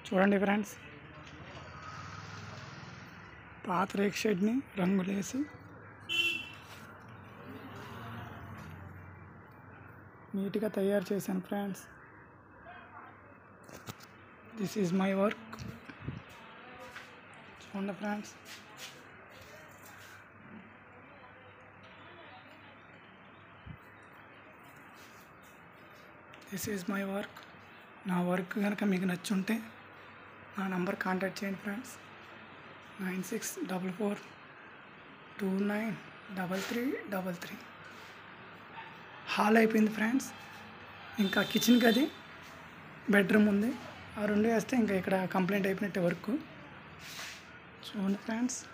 చూడండి ఫ్రెండ్స్, పాత రేక్ షెడ్ని రంగులేసి నీట్గా తయారు చేశాను friends. This is my work. చూడండి friends, this is my work. నా వర్క్ కనుక మీకు నచ్చుంటే నా నంబర్ కాంటాక్ట్ చేయండి ఫ్రెండ్స్. 9644293333. హాల్ అయిపోయింది ఫ్రెండ్స్. ఇంకా కిచెన్ గది, బెడ్రూమ్ ఉంది. ఆ రెండు వేస్తే ఇంకా ఇక్కడ కంప్లీట్ అయిపోయినట్టే వర్క్. చూడండి ఫ్రెండ్స్.